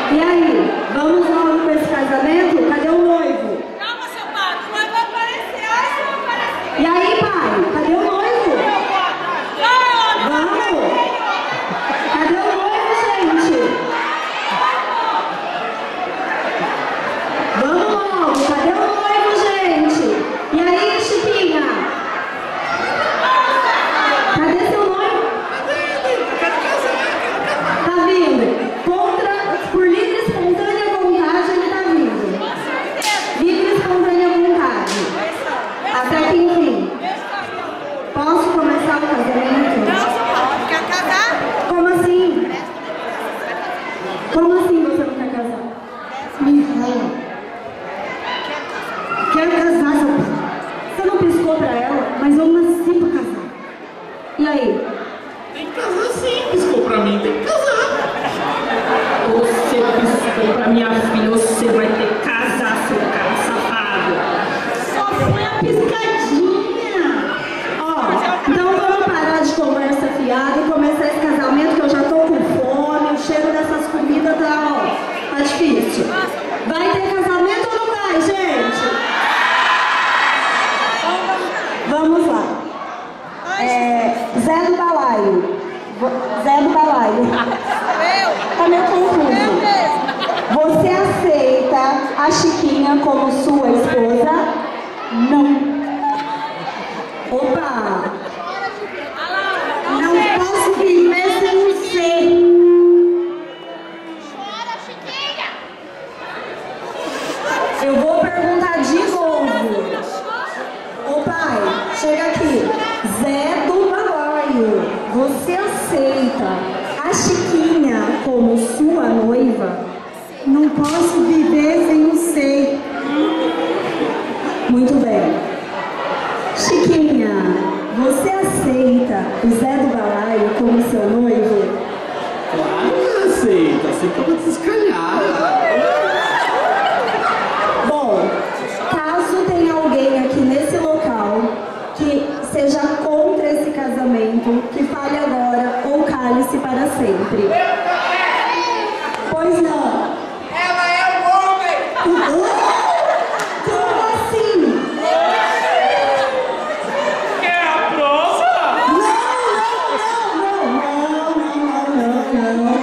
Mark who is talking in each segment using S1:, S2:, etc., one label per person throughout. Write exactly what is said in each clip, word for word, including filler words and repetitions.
S1: E aí, vamos logo com esse casamento? Cadê o noivo?
S2: Calma, seu padre, o noivo vai aparecer. Ai, se não aparecer.
S1: E aí, pai? Cadê o noivo? Vamos! Cadê o noivo, gente? Vamos logo! Cadê o noivo, gente? E aí, Chiquinha? Cadê seu noivo? Tá vindo. Contra, por livre e espontânea vontade, ele tá vindo. Livre e espontânea vontade. Até que enfim. Posso começar o casamento?
S2: Não, quer casar?
S1: Como assim? Como assim você não quer casar? Me fala. Quero casar, seu pai. Você não piscou pra ela, mas eu nasci pra casar. E aí?
S3: Tem que casar sim, piscou pra mim, tem que casar. Você piscou pra minha filha, você vai ter que casar, seu cara safado.
S1: Só foi a piscadinha. Ó, então vamos parar de conversa fiada e começar esse casamento que eu já tô com fome, o cheiro dessas comidas tá, ó, tá difícil. Vai ter casamento ou não vai, gente? Vamos lá. É, Zé do Balaio. Zé do Balaio.
S2: Eu?
S1: Tá meio
S2: Eu
S1: confuso.
S2: mesmo.
S1: Você aceita a Chiquinha como sua esposa? Não. Opa! Não posso viver sem você.
S2: Chora, Chiquinha.
S1: Eu vou perguntar de novo. Ô pai, chega aqui. Zé do Balaio, você aceita a Chiquinha como sua noiva? Não posso viver sem você. Muito bem. Chiquinha, você aceita o Zé do Balaio como seu noivo?
S3: Claro que aceita, assim que eu vou descalhar.
S1: Bom, caso tenha alguém aqui nesse local que seja contra esse casamento, que fale agora ou cale-se para sempre. Pois não.
S2: Ela é o homem.
S1: Como assim?
S3: Quer a prova?
S1: Não, não, não, não, não, não, não.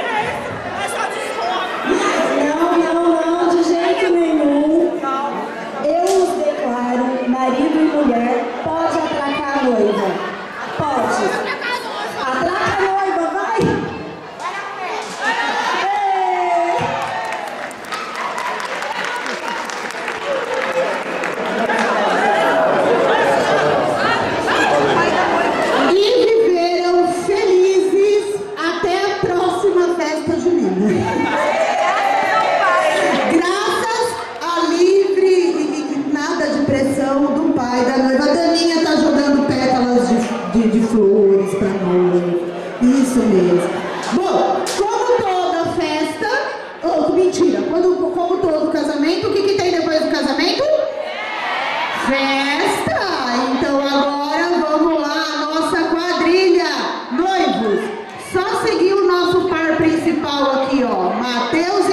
S1: Não, não, não, de jeito nenhum. Eu os declaro marido e mulher. Pode atracar a noiva. Pode. Atraca a noiva, vai. Ei. E viveram felizes até a próxima festa junina. Graças a livre e, e nada de pressão do pai da noiva. A Daninha tá jogando pétalas de, de, de flores pra noiva. Isso mesmo. Bom, como toda festa, ou mentira, quando, como todo casamento, o que, que tem depois do casamento? Festa! Então agora vamos lá, a nossa quadrilha. Noivos, só seguir o nosso par principal aqui, ó. Mateus